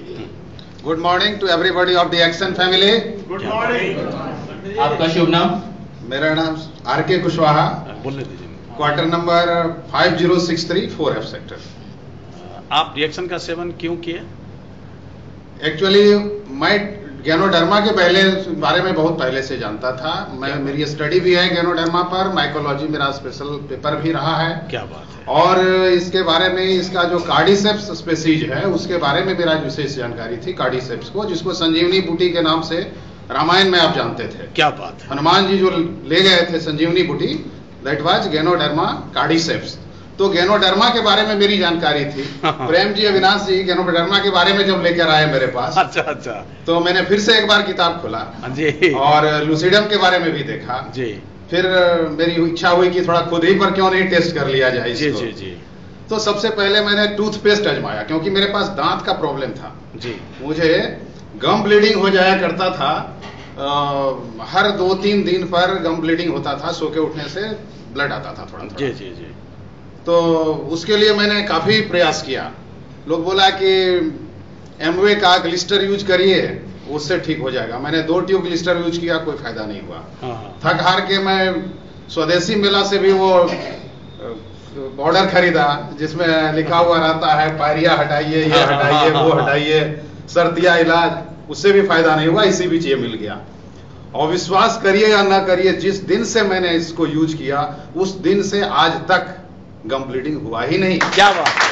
Good morning to everybody of the action family. Good morning. आपका शुभ नाम? मेरा नाम आर.के. कुशवाहा, बोलने दीजिए। Quarter number 5063 4F sector. आप रिएक्शन का सेवन क्यों किए? एक्चुअली मैं गैनोडर्मा के बारे में बहुत पहले से जानता था। मेरी स्टडी भी है गैनोडर्मा पर, माइकोलॉजी मेरा स्पेशल पेपर भी रहा है। क्या बात है। और इसके बारे में इसका जो कार्डिसेप्स स्पेसीज है उसके बारे में मेरा विशेष जानकारी थी। कार्डिसेप्स को, जिसको संजीवनी बूटी के नाम से रामायण में आप जानते थे। क्या बात है। हनुमान जी जो ले गए थे संजीवनी बूटी, दैट वाज गैनोडर्मा कार्डिसेप्स। तो गैनोडर्मा के बारे में मेरी जानकारी थी। प्रेम जी, अविनाश जी गैनोडर्मा के बारे में जब लेकर आए मेरे पास, अच्छा, तो मैंने फिर से एक बार किताब खोला जी, और लूसिडम के बारे में भी देखा जी। फिर मेरी इच्छा हुई कि थोड़ा खुद ही पर क्यों नहीं टेस्ट कर लिया जाए इसको। जी। तो सबसे पहले मैंने टूथपेस्ट आजमाया, क्योंकि मेरे पास दांत का प्रॉब्लम था जी। मुझे गम ब्लीडिंग हो जाया करता था। हर 2-3 दिन पर गम ब्लीडिंग होता था, सो के उठने से ब्लड आता था थोड़ा। जी। तो उसके लिए मैंने काफी प्रयास किया। लोग बोला कि एमवे का ग्लिस्टर यूज करिए, उससे ठीक हो जाएगा। मैंने 2 ट्यूब ग्लिस्टर यूज किया, कोई फायदा नहीं हुआ। थक हार के मैं स्वदेशी मेला से भी वो पाउडर खरीदा जिसमें लिखा हुआ रहता है पायरिया हटाइए, ये हटाइए, वो हटाइए, सर्दिया इलाज। उससे भी फायदा नहीं हुआ, इसी बीच ये मिल गया। और विश्वास करिए या ना करिए, जिस दिन से मैंने इसको यूज किया उस दिन से आज तक गम ब्लीडिंग हुआ ही नहीं। क्या बात है।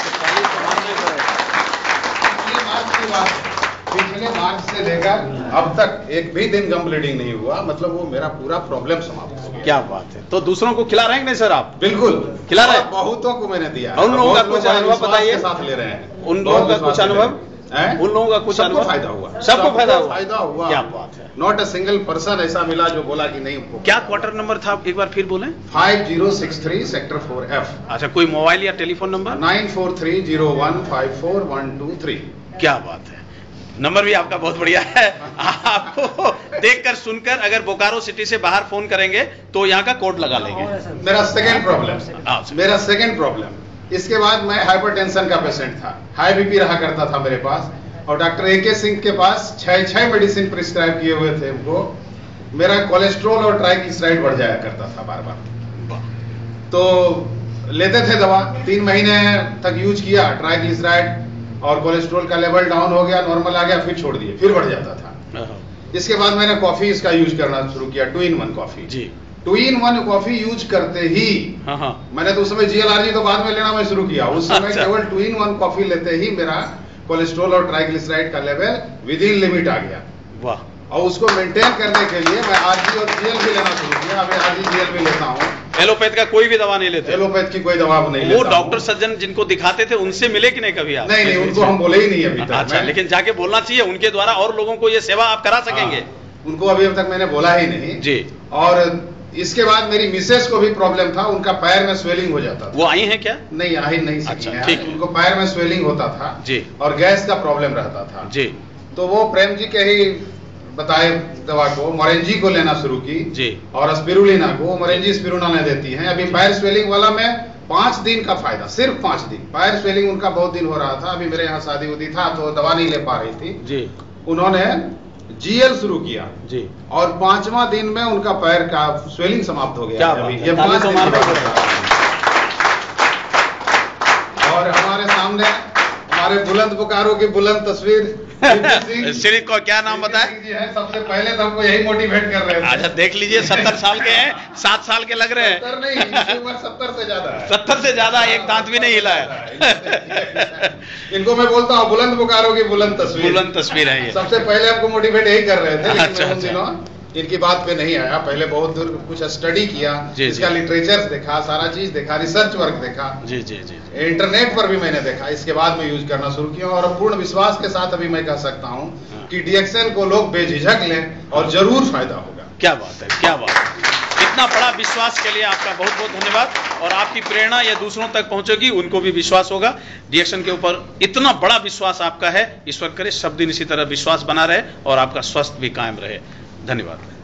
पिछले मार्च से लेकर अब तक एक भी दिन गम ब्लीडिंग नहीं हुआ, मतलब वो मेरा पूरा प्रॉब्लम समाप्त हो गया। क्या बात है। तो दूसरों को खिला रहे हैं नहीं सर आप? बिल्कुल खिला रहे। बहुतों को मैंने दिया। उन लोगों का कुछ अनुभव बताइए। साथ ले रहे हैं उन लोगों का कुछ अनुभव, उन लोगों का कुछ अनुभव। फायदा हुआ, सबको फायदा हुआ। क्या बात है। नॉट अ सिंगल पर्सन ऐसा मिला जो बोला कि नहीं। क्या क्वार्टर नंबर था, एक बार फिर बोलें? 5063 सेक्टर 4F। अच्छा, कोई मोबाइल या टेलीफोन नंबर? 9430154123। क्या बात है। नंबर भी आपका बहुत बढ़िया है। आपको देखकर सुनकर अगर बोकारो सिटी से बाहर फोन करेंगे तो यहाँ का कोड लगा लेंगे। मेरा सेकेंड प्रॉब्लम इसके बाद मैं हाइपरटेंशन का पेशेंट था। हाई बीपी रहा करता था मेरे पास, और डॉक्टर ए.के. सिंह के पास 6 मेडिसिन प्रिस्क्राइब किए हुए थे उनको। मेरा कोलेस्ट्रॉल और ट्राइग्लिसराइड बढ़ जाया करता था बार बार। तो लेते थे दवा, 3 महीने तक यूज किया, ट्राइग्लिसराइड और कोलेस्ट्रॉल का लेवल डाउन हो गया, नॉर्मल आ गया, फिर छोड़ दिए, फिर बढ़ जाता था। इसके बाद मैंने कॉफी इसका यूज करना शुरू किया, 2-in-1 कॉफी जी। 2-in-1 कॉफी यूज करते ही मैंने तो उस समय GLRG तो बाद में लेना मैं शुरू किया। उस समय केवल 2-in-1 कॉफी लेते ही मेरा कोलेस्ट्रॉल और ट्राइग्लिसराइड का लेवल विद इन लिमिट आ गया। वाह। और उसको मेंटेन करने के लिए मैं RG और GL भी लेना शुरू किया। अभी RG GL भी लेता हूँ। एलोपैथ का कोई भी दवा नहीं लेते? एलोपैथ की कोई दवा नहीं लेता। वो डॉक्टर सज्जन जिनको दिखाते थे उनसे मिले कि नहीं कभी आप? नहीं, उनको हम बोले ही नहीं अभी तक। अच्छा, लेकिन जाके बोलना चाहिए, उनके द्वारा और लोगों को ये सेवा आप करा सकेंगे। उनको अभी तक मैंने बोला ही नहीं जी। और इसके बाद मेरी मिसेस को भी प्रॉब्लम था, उनका पैर में स्वेलिंग हो जाता था। वो आई हैं क्या? नहीं, आ ही नहीं सकी। अच्छा, ठीक। उनको पैर में स्वेलिंग होता था जी, और गैस का प्रॉब्लम रहता था जी। तो वो प्रेम जी के ही बताए दवा को, मोरेंजी को लेना शुरू की जी, और स्पिरुलिना को। मोरेंजी स्पिरुलिना लेती हैं। अभी पैर स्वेलिंग वाला में 5 दिन का फायदा, सिर्फ 5 दिन। पैर स्वेलिंग उनका बहुत दिन हो रहा था। अभी मेरे यहाँ शादी उदी था तो दवा नहीं ले पा रही थी जी। उन्होंने GL शुरू किया जी, और 5वां दिन में उनका पैर का स्वेलिंग समाप्त हो गया। क्या अभी ये 5 दिन और हमारे सामने हमारे बुलंद बोकारो की बुलंद तस्वीर श्री को क्या नाम बताए? सबसे पहले तो हमको यही मोटिवेट कर रहे थे। अच्छा, देख लीजिए 70 साल के हैं, 7 साल के लग रहे हैं। 70 नहीं, 70 से ज्यादा है। 70 से ज्यादा, एक दांत भी नहीं हिला है। इनको मैं बोलता हूँ बुलंद बोकारो की बुलंद तस्वीर है ये। सबसे पहले हमको मोटिवेट यही कर रहे थे, लेकिन अच्छा, उन दिनों इनकी बात पे नहीं आया। पहले बहुत दूर कुछ स्टडी किया, इसका लिटरेचर देखा, सारा चीज देखा, रिसर्च वर्क देखा जी, इंटरनेट पर भी मैंने देखा। इसके बाद में यूज करना शुरू किया और पूर्ण विश्वास के साथ अभी मैं कह सकता हूँ कि DXN को लोग बेझिझक लें और जरूर फायदा होगा। क्या बात है, क्या बात है। इतना बड़ा विश्वास के लिए आपका बहुत बहुत धन्यवाद। और आपकी प्रेरणा ये दूसरों तक पहुंचेगी, उनको भी विश्वास होगा। DXN के ऊपर इतना बड़ा विश्वास आपका है, ईश्वर करे सब दिन इसी तरह विश्वास बना रहे और आपका स्वास्थ्य भी कायम रहे। धन्यवाद।